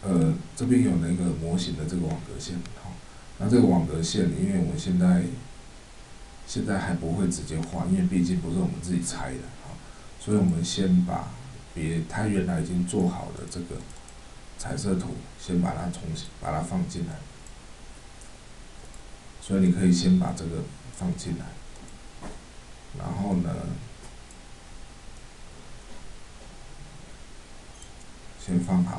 这边有那个模型的这个网格线，好，那这个网格线，因为我现在还不会直接画，因为毕竟不是我们自己拆的，好，所以我们先把它原来已经做好的这个彩色图，先把它把它放进来，所以你可以先把这个放进来，然后呢，先放好。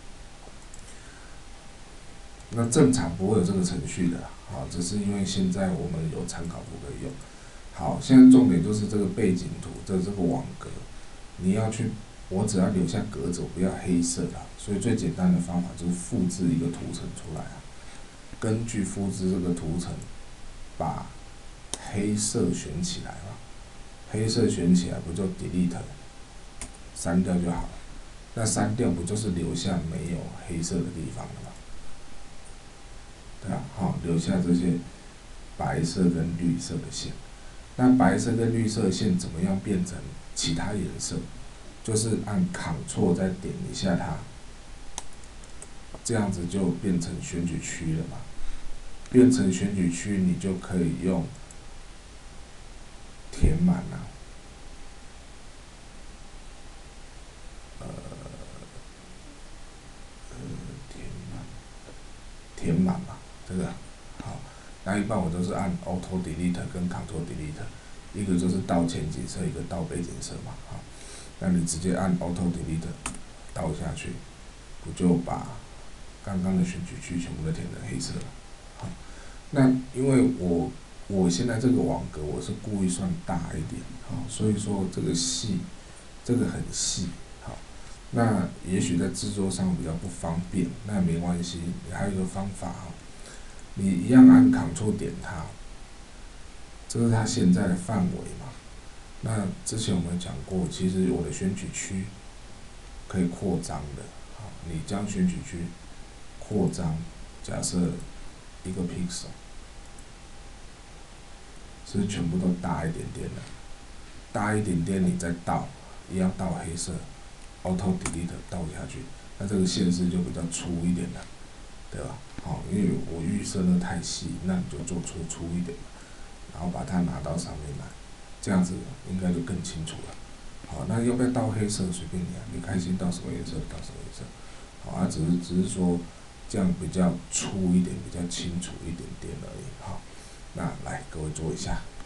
那正常不会有这个程序的，好，只是因为现在我们有参考图可以用。好，现在重点就是这个背景图的这个网格，你要去，我只要留下格子，我不要黑色的，所以最简单的方法就是复制一个图层出来啊。根据复制这个图层，把黑色选起来嘛，黑色选起来不就 delete 删掉就好了？那删掉不就是留下没有黑色的地方了吗？对啊，好，留下这些白色跟绿色的线。那白色跟绿色线怎么样变成其他颜色？就是按 Ctrl 再点一下它，这样子就变成选举区了嘛。变成选举区，你就可以用填满了。填满嘛，这个好。那一般我都是按 Auto Delete 跟 Ctrl Delete， 一个就是倒前景色，一个倒背景色嘛，好。那你直接按 Auto Delete 倒下去，不就把刚刚的选举区全部都填成黑色了？好，那因为我现在这个网格我是故意算大一点，好，所以说这个细，这个很细，好。那也许在制作上比较不方便，那没关系，还有一个方法哈，你一样按 Ctrl 点它，这是它现在的范围嘛。那之前我们讲过，其实我的选取区可以扩张的，好，你将选取区扩张，假设1个 pixel， 是全部都大一点点的，大一点点你再倒，一样倒黑色。Auto Delete 倒下去，那这个线势就比较粗一点了，对吧？好，因为我预设的太细，那你就做出粗一点，然后把它拿到上面来，这样子应该就更清楚了。好，那要不要倒黑色随便你啊，你开心倒什么颜色倒什么颜色。好，啊，只是说这样比较粗一点，比较清楚一点点而已。好，那来各位做一下。